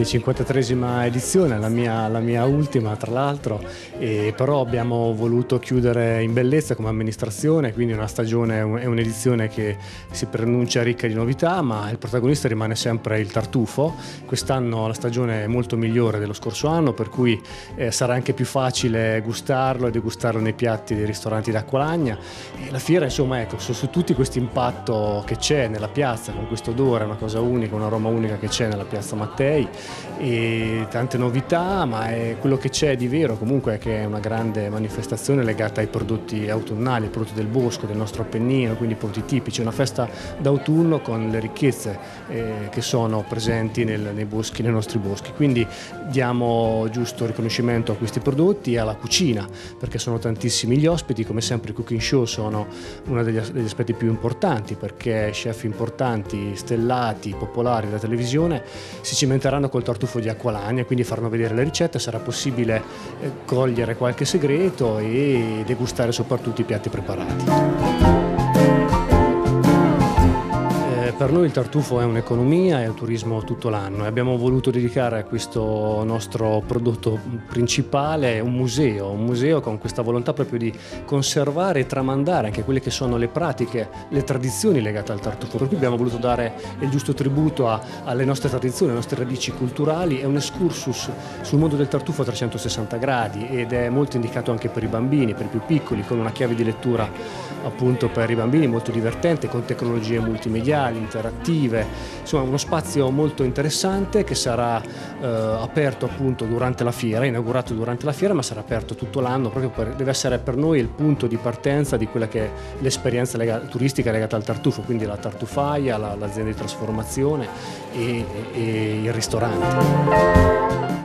53esima edizione, la mia ultima tra l'altro, però abbiamo voluto chiudere in bellezza come amministrazione, quindi una stagione è un'edizione che si preannuncia ricca di novità, ma il protagonista rimane sempre il tartufo. Quest'anno la stagione è molto migliore dello scorso anno, per cui sarà anche più facile gustarlo e degustarlo nei piatti dei ristoranti d'Acqualagna. E la fiera, insomma, ecco, su tutti questo impatto che c'è nella piazza, con questo odore, una cosa unica, un aroma unica che c'è nella piazza Mattei, e tante novità, ma è quello che c'è di vero comunque è che è una grande manifestazione legata ai prodotti autunnali, ai prodotti del bosco, del nostro Appennino, quindi prodotti tipici, una festa d'autunno con le ricchezze che sono presenti nei boschi, nei nostri boschi. Quindi diamo giusto riconoscimento a questi prodotti e alla cucina, perché sono tantissimi gli ospiti. Come sempre i cooking show sono uno degli aspetti più importanti, perché chef importanti, stellati, popolari della televisione si cimenteranno col tartufo di Acqualagna, quindi faranno vedere le ricette, sarà possibile cogliere qualche segreto e degustare soprattutto i piatti preparati. Per noi il tartufo è un'economia e un turismo tutto l'anno e abbiamo voluto dedicare a questo nostro prodotto principale un museo con questa volontà proprio di conservare e tramandare anche quelle che sono le pratiche, le tradizioni legate al tartufo, per cui abbiamo voluto dare il giusto tributo alle nostre tradizioni, alle nostre radici culturali. È un excursus sul mondo del tartufo a 360 gradi ed è molto indicato anche per i bambini, per i più piccoli, con una chiave di lettura appunto per i bambini molto divertente, con tecnologie multimediali, interattive, insomma uno spazio molto interessante che sarà aperto appunto durante la fiera, inaugurato durante la fiera, ma sarà aperto tutto l'anno, deve essere per noi il punto di partenza di quella che è l'esperienza turistica legata al tartufo, quindi la tartufaia, l'azienda di trasformazione e il ristorante.